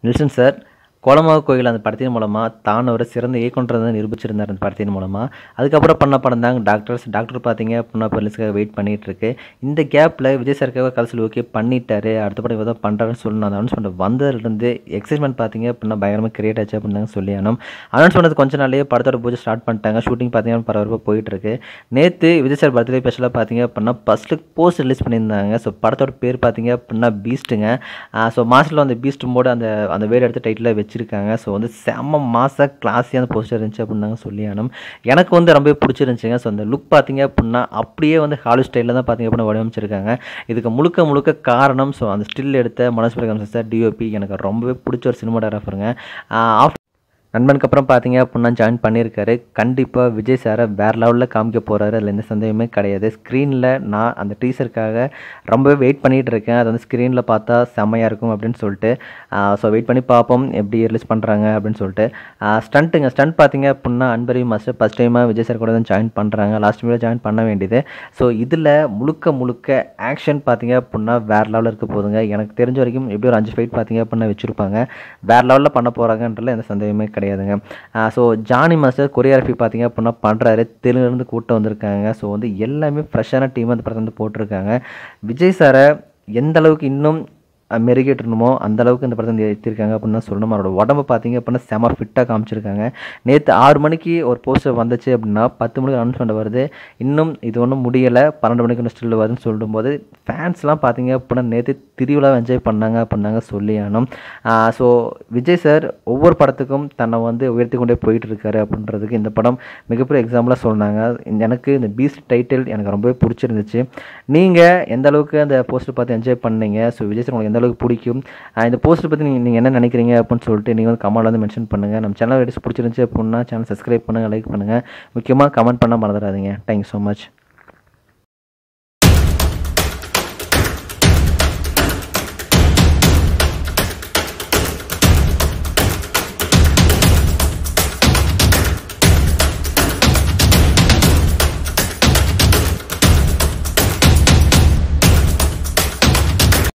Nelson sir Kolamaavu கோயில் அந்த படத்தின் மூலமாக தான் ஒரு சிறந்த இயக்குனரை நிரூபிச்சிருந்தார் அந்த படத்தின் மூலமாக. அதுக்கப்புறம் பண்ண படம் தாங்க டாக்டர் பார்த்தீங்க அப்படின்னா ரிலீஸ்க்காக வெயிட் பண்ணிகிட்டு இருக்கு. இந்த கேப்பில் விஜய் சாருக்காக கதை சொல்லி ஓகே பண்ணிட்டாரு, அடுத்த படம் இதை பண்ணுறாருன்னு சொல்லணும். அந்த அனௌன்ஸ்மெண்ட் வந்ததுலேருந்து எக்ஸைட்மெண்ட் பார்த்தீங்க அப்படின்னா பயங்கரமாக கிரியேட் ஆச்சு அப்படின்னு தாங்க சொல்லி அனௌன்ஸ் பண்ணது கொஞ்ச நாள்லேயே படத்தோட பூஜை ஸ்டார்ட் பண்ணிட்டாங்க. ஷூட்டிங் பார்த்தீங்கன்னா பரபரப்பாக போயிட்டுருக்கு. நேற்று விஜய் சார் பர்த்டே ஸ்பெஷலாக பார்த்தீங்க அப்படின்னா ஃபர்ஸ்ட் லுக் போஸ்ட் ரிலீஸ் பண்ணியிருந்தாங்க. ஸோ படத்தோட பேர் பார்த்தீங்க அப்படின்னா பீஸ்ட்டுங்க. ஸோ மாஸ்டரில் அந்த பீஸ்ட் மோடு அந்த வேர்டு எடுத்து டைட்டில் வச்சிருக்காங்க. ஸோ வந்து செம்ம மாச கிளாஸியான போஸ்டர் இருந்துச்சு அப்படின்னு சொல்லி எனக்கு வந்து ரொம்ப பிடிச்சிருந்துச்சுங்க. ஸோ அந்த லுக் பார்த்தீங்க அப்படின்னா அப்படியே வந்து ஹாலிவுட் ஸ்டைலில் தான் பார்த்தீங்க அப்படின்னா வடிவமைச்சிருக்காங்க. இதுக்கு முழுக்க காரணம் ஸோ அந்த ஸ்டில் எடுத்த மனோஜ் பிரகாஷ் சார் டிஓபி எனக்கு ரொம்பவே பிடிச்ச ஒரு சினிமாட்டோகிராஃபருங்க. நண்பனுக்கு அப்புறம் பார்த்தீங்க அப்படின்னா ஜாயின் பண்ணியிருக்காரு. கண்டிப்பாக விஜய் சாரை வேறு லெவலில் காமிக்க போகிறாரு, அதில் எந்த சந்தேகமே கிடையாது. ஸ்க்ரீனில் நான் அந்த டீசருக்காக ரொம்பவே வெயிட் பண்ணிகிட்டு இருக்கேன். அது வந்து ஸ்க்ரீனில் பார்த்தா செம்மையாக இருக்கும் அப்படின்னு சொல்லிட்டு. ஸோ வெயிட் பண்ணி பார்ப்போம் எப்படி ரிலீஸ் பண்ணுறாங்க அப்படின்னு சொல்லிட்டு. ஸ்டண்ட் பார்த்தீங்க அப்படின்னா அன்பரி மாஸ்டர் ஃபஸ்ட் டைமாக விஜய் சார் கூட தான் ஜாயின் பண்ணுறாங்க. லாஸ்ட் வீடியோ ஜாயின் பண்ண வேண்டியது. ஸோ இதில் முழுக்க ஆக்ஷன் பார்த்தீங்க அப்படின்னா வேறு லெவலில் இருக்க போதுங்க. எனக்கு தெரிஞ்ச வரைக்கும் எப்படி ஒரு 5 ஃபைட் பார்த்தீங்க அப்படின்னா வச்சுருப்பாங்க. வேறு லெவலில் பண்ண போகிறாங்கன்றதுல எந்த சந்தேகமே கிடையாதுங்க. ஸோ ஜானி மாஸ்டர் கொரியோகிராஃபி பார்த்தீங்க அப்படின்னா பண்ணுறாரு. தெலுங்குலேருந்து கூட்டம் வந்திருக்காங்க. ஸோ வந்து எல்லாமே ஃப்ரெஷ்ஷான டீம் அந்த படத்தை வந்து போட்டிருக்காங்க. விஜய் சாரை எந்த அளவுக்கு இன்னும் மெருகேற்றணுமோ அந்த அளவுக்கு இந்த படத்தை வந்து ஏற்றிருக்காங்க அப்படின்னு தான் சொல்லணும். அவரோட உடம்பு பார்த்தீங்க அப்படின்னா செம ஃபிட்டாக காமிச்சிருக்காங்க. நேற்று 6 மணிக்கு ஒரு போஸ்டர் வந்துச்சு அப்படின்னா 10 மணிக்கு அனௌன்ஸ்மெண்ட் வருது. இன்னும் இது ஒன்றும் முடியலை, 12 மணிக்கு இன்னும் ஸ்டில் வருதுன்னு சொல்லும்போது ஃபேன்ஸ்லாம் பார்த்தீங்க அப்படின்னா நேற்று திருவிழா என்ஜாய் பண்ணாங்க அப்படின்னாங்க சொல்லி ஸோ விஜய் சார் ஒவ்வொரு படத்துக்கும் தன்னை வந்து உயர்த்தி கொண்டே போயிட்டு இருக்காரு அப்படின்றதுக்கு இந்த படம் மிகப்பெரிய எக்ஸாம்பிளாக சொன்னாங்க. எனக்கு இந்த பீஸ்ட் டைட்டில் எனக்கு ரொம்பவே பிடிச்சிருந்துச்சு. நீங்கள் எந்த அளவுக்கு அந்த போஸ்டர் பார்த்து என்ஜாய் பண்ணீங்க? ஸோ விஜய் சார் உங்களுக்கு எந்த அளவுக்கு பிடிக்கும், இந்த போஸ்டர் பற்றி நீங்கள் என்ன நினைக்கிறீங்க அப்படின்னு சொல்லிட்டு நீங்கள் வந்து கமெண்ட்ல வந்து மென்ஷன் பண்ணுங்கள். நம்ம சேனல் வீடியோஸ் பிடிச்சிருந்துச்சு அப்படின்னா சேனல் சப்ஸ்கிரைப் பண்ணுங்கள், லைக் பண்ணுங்கள். முக்கியமாக கமெண்ட் பண்ண மறந்துடாதீங்க. Thank you so much.